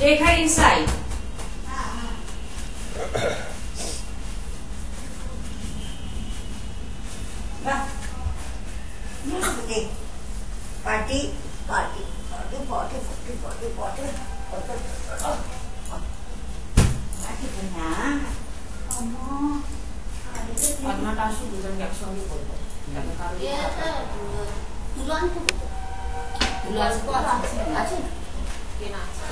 Dekha inside. Party, party, party, party, party, party, party. Party punya. Omo. Padma tasu duজন একসঙ্গে করব। তাহলে কারো তুলান তো তুলার তো আছে আছে কেনা আছে।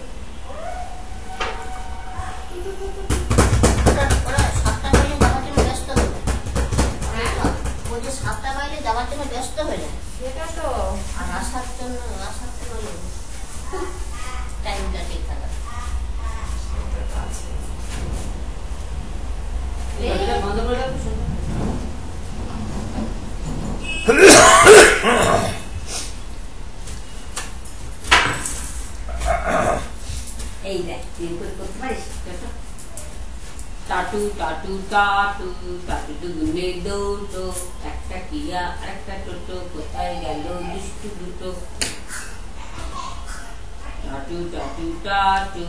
ওরা 7টা বাইরে যাওয়ার জন্য ব্যস্ত হয়ে যায়। হ্যাঁ ওই যে 7টা বাইরে যাওয়ার জন্য ব্যস্ত হয়ে যায়। সেটা তো আর আসার টাইমটা ঠিক থাকে। এটা বন্ধ করে দাও শুনুন। এই দেখ তুই করতে পারিস টাটু টাটু টাটু টাটু দুগুনে দুটো একটা কিয়া আর একটা টোটো কোথায় গেল দুষ্টু দুটো টাটু টাটু টাটু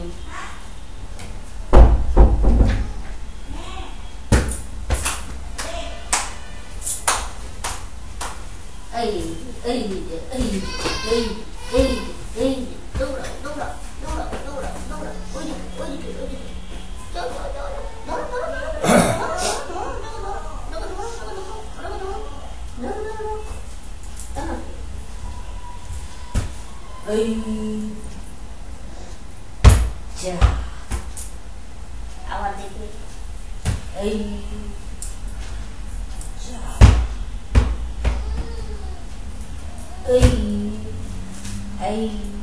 এই এই এই এই এই এই দৌড়া দৌড়া দৌড়া দৌড়া দৌড়া ওই ওই ওই চল চল চল এই যা আবার দেখি এই যা এই